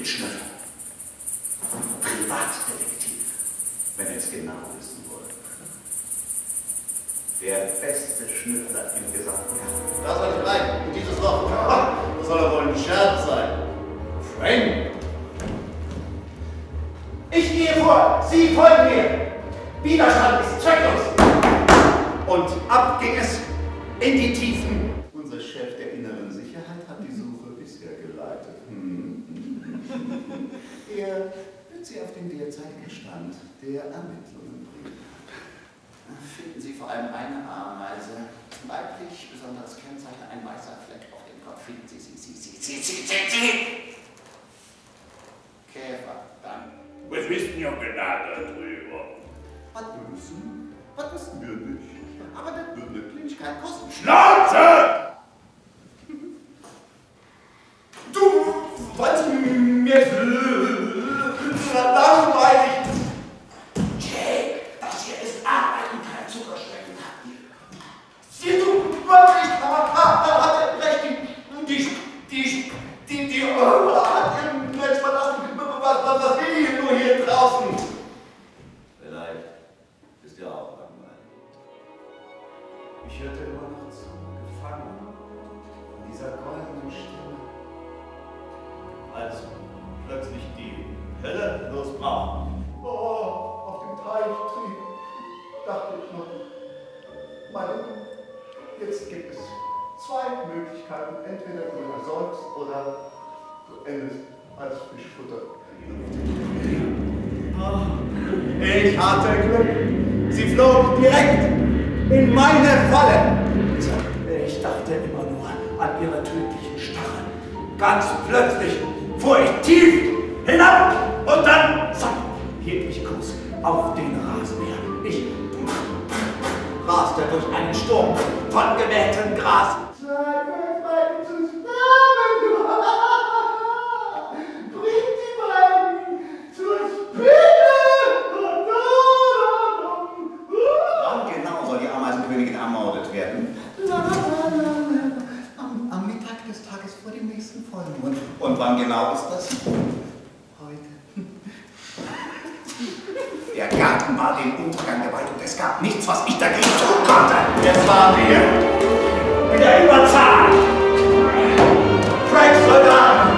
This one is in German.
bin Schnüffler. Privatdetektiv, wenn ihr es genau wissen wollt. Der beste Schnüffler im gesamten Garten. Lass euch rein, in dieses Loch. Das soll doch wohl ein Scherz sein. Frank! Ich gehe vor, Sie folgen mir. Widerstand ist zwecklos. Und ab ging es in die Tiefen. Unser Chef der inneren Sicherheit hat die Suche bisher geleitet. Er wird Sie auf den derzeitigen Stand der Ermittlungen bringen. Finden Sie vor allem eine Ameise. Weiblich, besonderes Kennzeichen, ein weißer Fleck auf dem Kopf. Finden Sie. Käfer, dann. Was wissen ja genau darüber? Was wissen wir nicht? Aber das würde eine Kleinigkeit kosten. Schnauze! Du wolltest mir langweilig. Jake, das hier ist Arbeit und kein Zuckerschlecken. Siehst du, wirklich, hat recht, die hat ihren Netz verlassen. Was will ich nur hier draußen? Vielleicht ist ja auch langweilig. Ich hörte immer noch zu, gefangen von dieser goldenen Stimme. Als plötzlich die Hölle losbrach. Oh, auf dem Teich trieb, dachte ich noch. Meine, jetzt gibt es zwei Möglichkeiten. Entweder du ersäugst oder du endest als Fischfutter. Ich hatte Glück. Sie flog direkt in meine Falle. Ich dachte immer nur an ihre tödlichen Stacheln. Ganz plötzlich fuhr ich tief hinab und dann zack, hielt ich Kurs auf den Rasenmäher. Ich raste durch einen Sturm von gemähtem Gras. Ermordet werden. Am Mittag des Tages vor dem nächsten Vollmond. Und wann genau ist das? Heute. Der Garten war dem Untergang geweiht und es gab nichts, was ich dagegen tun konnte. Jetzt waren wir in der Überzahl. Frank Soldaten